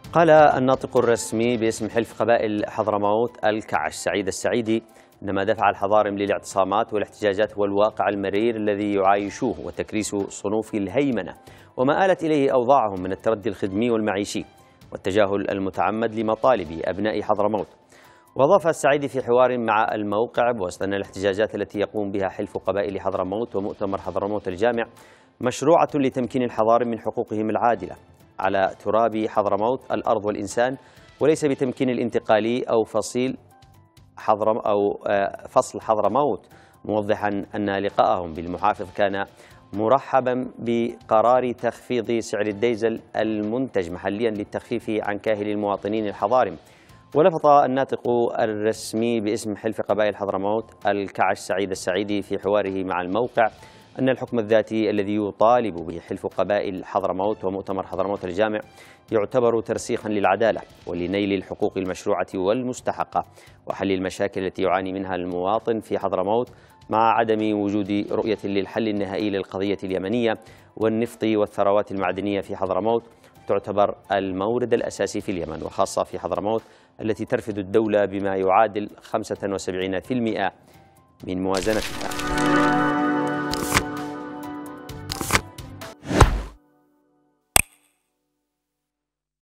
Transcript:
قال الناطق الرسمي باسم حلف قبائل حضرموت الكعش سعيد السعيدي إن ما دفع الحضارم للاعتصامات والاحتجاجات هو الواقع المرير الذي يعايشوه وتكريس صنوف الهيمنة وما آلت إليه أوضاعهم من التردي الخدمي والمعيشي والتجاهل المتعمد لمطالب أبناء حضرموت. وأضاف السعيدي في حوار مع الموقع بوسط أن الاحتجاجات التي يقوم بها حلف قبائل حضرموت ومؤتمر حضرموت الجامع مشروعة لتمكين الحضارم من حقوقهم العادلة على تراب حضرموت الأرض والإنسان، وليس بتمكين الانتقالي أو فصل حضرموت، موضحا أن لقاءهم بالمحافظ كان مرحبا بقرار تخفيض سعر الديزل المنتج محليا للتخفيف عن كاهل المواطنين الحضارم. ولفظ الناطق الرسمي باسم حلف قبائل حضرموت الكعش سعيد السعيدي في حواره مع الموقع أن الحكم الذاتي الذي يطالب به حلف قبائل حضرموت ومؤتمر حضرموت الجامع يعتبر ترسيخا للعدالة ولنيل الحقوق المشروعة والمستحقة وحل المشاكل التي يعاني منها المواطن في حضرموت، مع عدم وجود رؤية للحل النهائي للقضية اليمنية والنفط والثروات المعدنية في حضرموت، تعتبر المورد الأساسي في اليمن وخاصة في حضرموت التي ترفد الدولة بما يعادل 75% من موازنتها.